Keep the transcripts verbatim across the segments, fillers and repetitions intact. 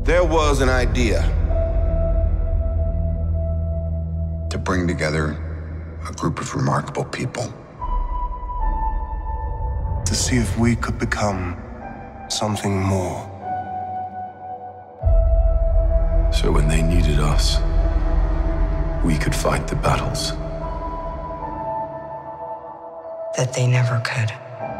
There was an idea to bring together a group of remarkable people. To see if we could become something more. So when they needed us, we could fight the battles that they never could.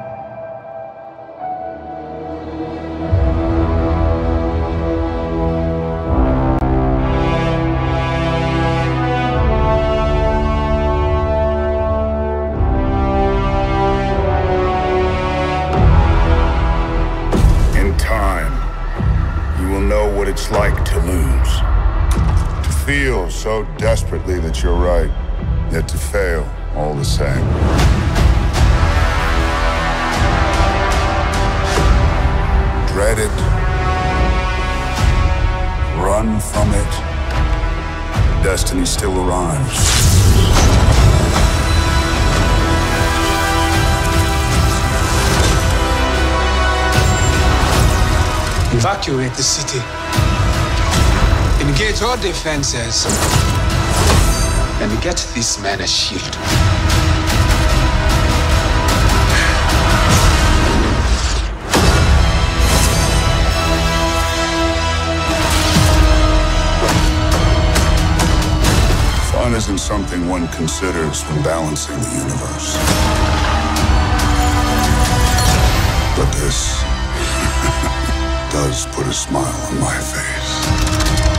In time, you will know what it's like to lose. To feel so desperately that you're right, yet to fail all the same. Dread it. Run from it. Destiny still arrives. Evacuate the city. Engage all defenses. And get this man a shield. Fun isn't something one considers when balancing the universe. But this does put a smile on my face.